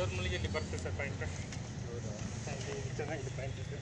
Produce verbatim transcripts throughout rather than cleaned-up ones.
ದೇವ್ರ ಮಲ್ಲಿಗೆಯಲ್ಲಿ ಬರ್ತದೆ ಸರ್ ಪಾಯಿಂಟ್. ಅಲ್ಲಿ ಚೆನ್ನಾಗಿದೆ ಪಾಯಿಂಟ್ ಇದು.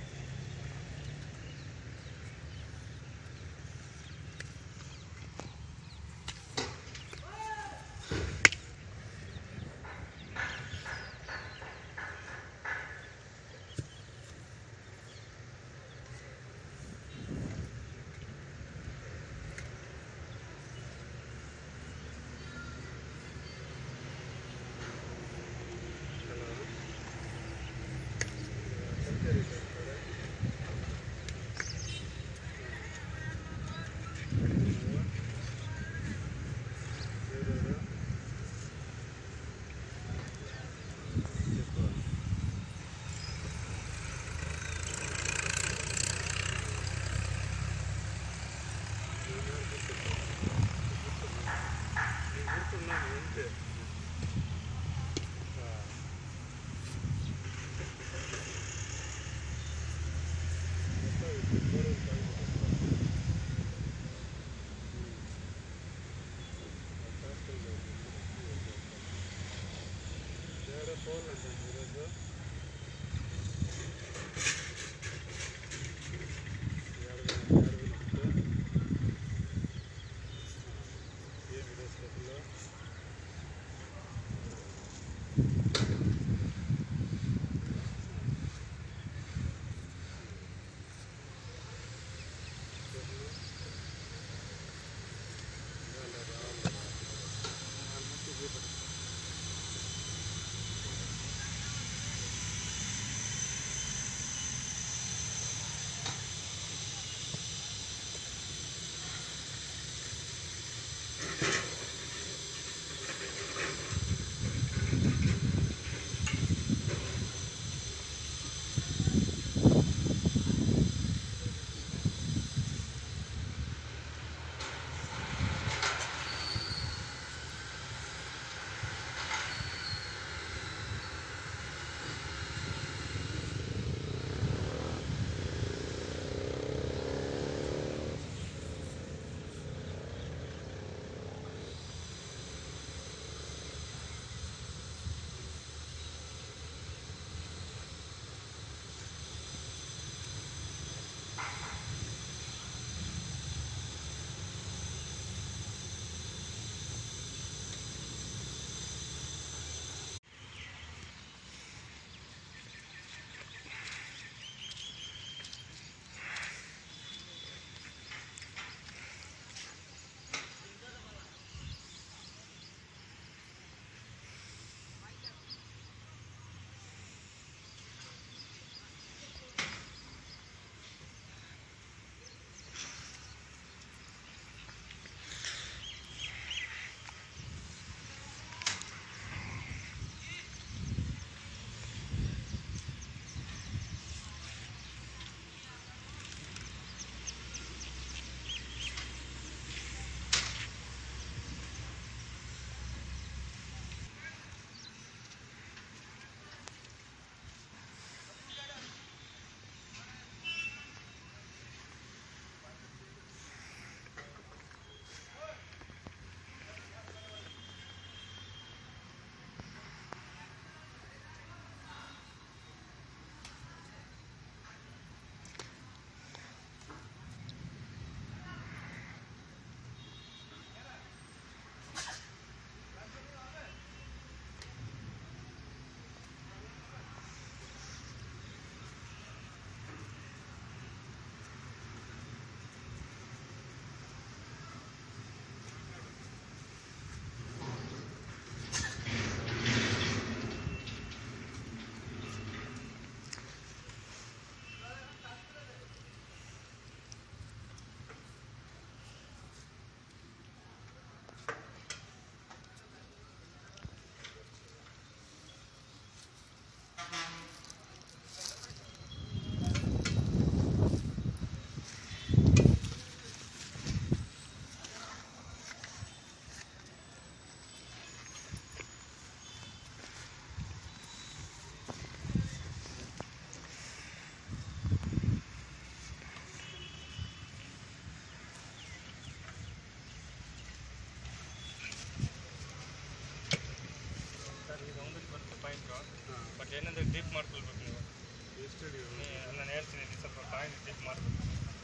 ಚೆಕ್ ಮಾಡ್ಕೊಳ್ಬೇಕು ನೀವು. ಎಷ್ಟು ನಾನು ಹೇಳ್ತೀನಿ, ನೀವು ಸ್ವಲ್ಪ ಕಾಯಿನ್ ಚೆಕ್ ಮಾಡಬೇಕು.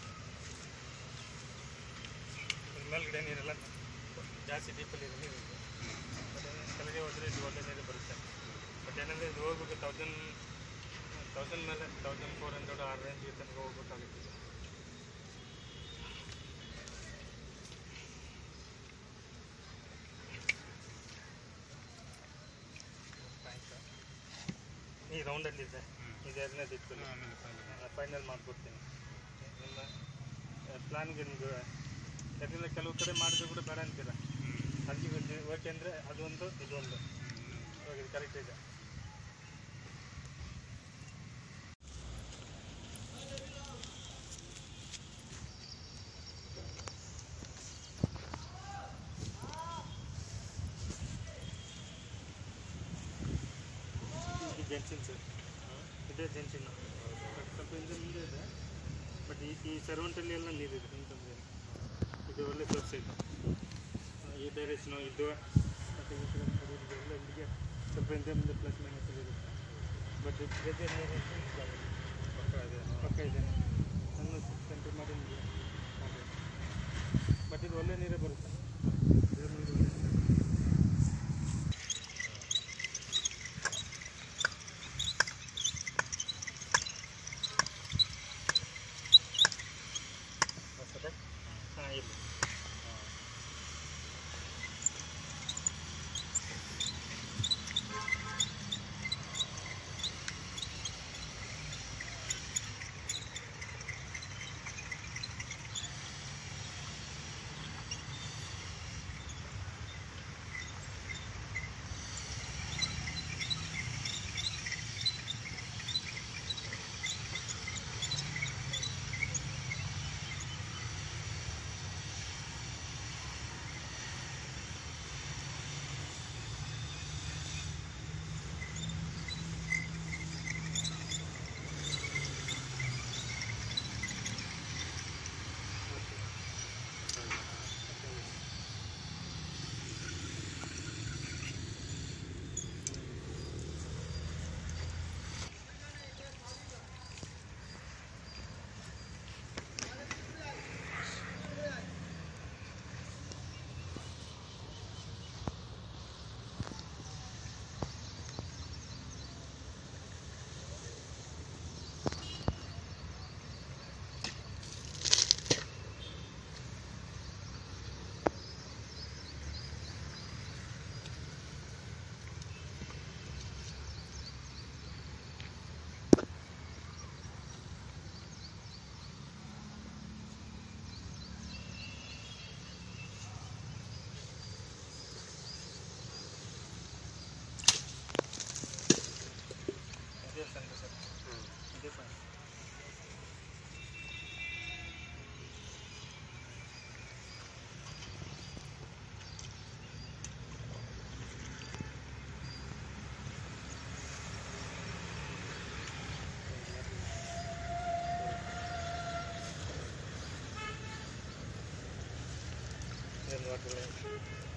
ಮೇಲ್ಗಡೆ ನೀರೆಲ್ಲ ಜಾಸ್ತಿ ಡೀಪಲ್ಲಿ ನೀರು ಇದೆ. ಬಟ್ ಕೆಳಗೆ ಹೋದರೆ ಇದು ಒಳ್ಳೆ ನೀರು ಬರುತ್ತೆ. ಬಟ್ ಏನಂದರೆ ಇದು ಹೋಗ್ಬೇಕು ತೌಸಂಡ್ ತೌಸಂಡ್ ಮೇಲೆ ತೌಸಂಡ್ ಫೋರ್ ಹಂಡ್ರೆಡ್ ಆ ರೇಂಜ್ಗೆ ತನಕ ಹೋಗ್ಬೇಕಾಗುತ್ತೆ. ಈ ರೌಂಡಲ್ಲಿದೆ, ಇದು ಎರಡನೇದು ಇತ್ತು. ಫೈನಲ್ ಮಾಡಿಕೊಡ್ತೀನಿ. ನಿಮ್ಮ ಪ್ಲಾನ್ಗೆ ನಿಮಗೆ ಯಾಕಂದರೆ ಕೆಲವು ಕಡೆ ಮಾಡಿದ್ರೆ ಕೂಡ ಬೇಡ ಅಂತೀರ. ಅಲ್ಲಿ ಓಕೆ ಅಂದರೆ ಅದೊಂದು ಇದೊಂದು ಇವಾಗ ಇದು ಕರೆಕ್ಟ್ ಇದೆ. ಜೆನ್ಸಿನ್ ಸರ್, ಇದೇ ಜೆನ್ಸಿನ್. ಸ್ವಲ್ಪ ಹಿಂದೆ ಮುಂದೆ ಇದೆ, ಬಟ್ ಈ ಈ ಸರ್ವಂಟಲ್ಲಿ ಎಲ್ಲ ನೀರಿದೆ. ಅಂತಂದರೆ ಇದು ಒಳ್ಳೆ ಸೋರ್ಸ್ ಇದೆ. ಈ ಡೈರೆಕ್ಷನು ಇದು ಮತ್ತು ಈ ಕಡೆ ಎಲ್ಲ ಇಲ್ಲಿಗೆ ಸ್ವಲ್ಪ ಹಿಂದೆ ಮುಂದೆ ಪ್ಲಸ್ ಮೈನಸ್ ಇರುತ್ತೆ. ಬಟ್ ಗದ್ದೆ ನೀರು ಪಕ್ಕ ಇದೆ ಪಕ್ಕ ಇದೆ ನಾನು ಸೆಂಟ್ರ್ ಮಾಡಿ ನಿಮಗೆ ಮಾಡಬೇಕು. ಬಟ್ ಇದು ಒಳ್ಳೆ ನೀರೇ ಬರುತ್ತೆ. ಹಾಂ ಇಲ್ಲ water line.